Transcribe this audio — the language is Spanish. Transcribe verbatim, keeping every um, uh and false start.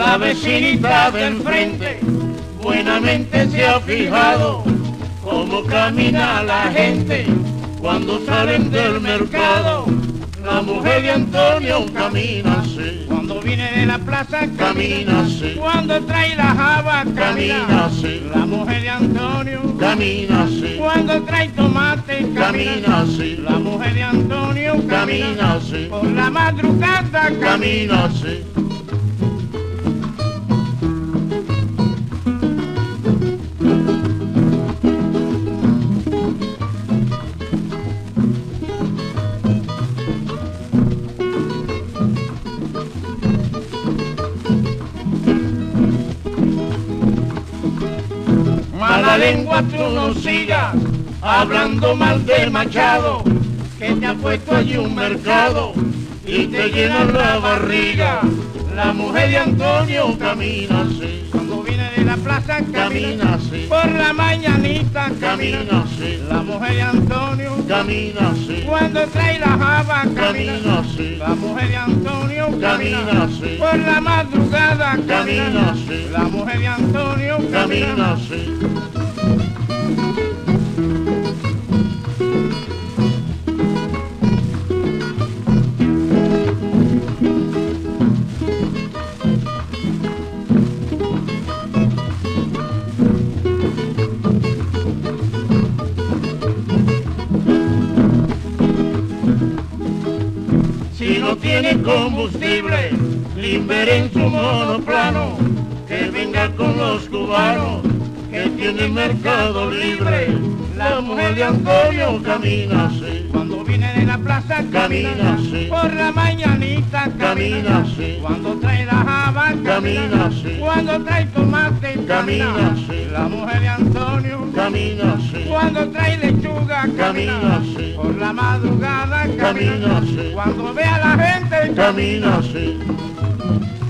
La vecinita del frente buenamente se ha fijado cómo camina la gente cuando salen del mercado. La mujer de Antonio camina así, cuando viene de la plaza camina así, cuando trae la java camina así, la mujer de Antonio camina así, cuando trae tomate camina así, la mujer de Antonio camina así, por la madrugada camina así. Mala lengua tú no sigas hablando mal de Machado, que te ha puesto allí un mercado y te llena la barriga. La mujer de Antonio camina así, cuando viene de la plaza camina así, por la mañanita camina así, la mujer de Antonio camina así, cuando trae la java camina así, la mujer de Antonio camina así, por la madrugada camina así, la mujer de Antonio camina así. Si no tiene combustible, Limber en su monoplano, que venga con los cubanos, que tiene mercado libre. La mujer de Antonio camina así, cuando viene de la plaza camina así, por la mañanita camina así, cuando trae la java camina así, cuando trae tomate camina así, la mujer de Antonio camina así, cuando trae lechuga camina así, por la madrugada camina así, cuando ve a la gente camina así.